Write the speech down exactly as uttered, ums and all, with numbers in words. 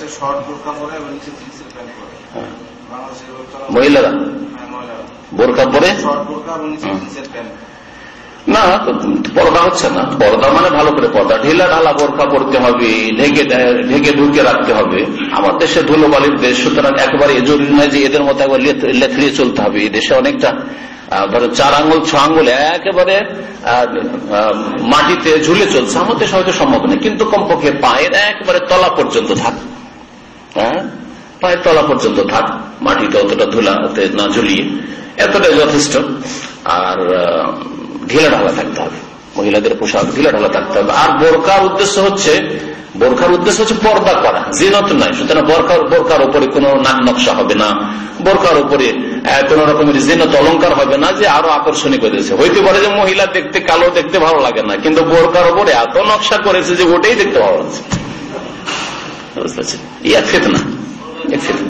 মহিলারা বোরকা পরে না, পর্দা হচ্ছে না। পর্দা মানে ভালো করে পর্দা, ঢিলা ঢালা বোরকা পড়তে হবে, ঢেকে ঢেকে ঢুকে রাখতে হবে। আমার দেশে ধুলোবালির দেশ, সুতরাং একবারে জরুরি নয় যে এদের মতো একবার লেথড়িয়ে চলতে হবে। এই দেশে অনেকটা ধরো চার আঙ্গুল ছ আঙ্গুল একেবারে মাটিতে ঝুলে চলছে, আমাদের দেশে হয়তো সম্ভব নেই, কিন্তু কমপক্ষে পায়ের একেবারে তলা পর্যন্ত থাক, হ্যাঁ পায়ের তলা পর্যন্ত থাক, মাটিতে অতটা ধুলাতে না ঝুলিয়ে, এতটাই যথেষ্ট। আর ঢিলা ঢালা থাকতে হবে, মহিলাদের পোশাক ঢিলা ঢালা থাকতে হবে। আর বোরকার উদ্দেশ্য হচ্ছে বোরকার উদ্দেশ্য হচ্ছে পর্দা করা, জিনত নয়। সুতরাং বোরকার বোরকার উপরে কোনো নাক নকশা হবে না, বোরকার উপরে কোন রকমের জিনত অলঙ্কার হবে না যে আরো আকর্ষণীয় করে দিয়েছে। হইতে পারে যে মহিলা দেখতে কালো, দেখতে ভালো লাগে না, কিন্তু বোরকার উপরে এত নকশা করেছে যে ওটাই দেখতে ভালো লাগছে। বুঝতে পারছেন? ইয়া ফিতনা, এক ফিতনা।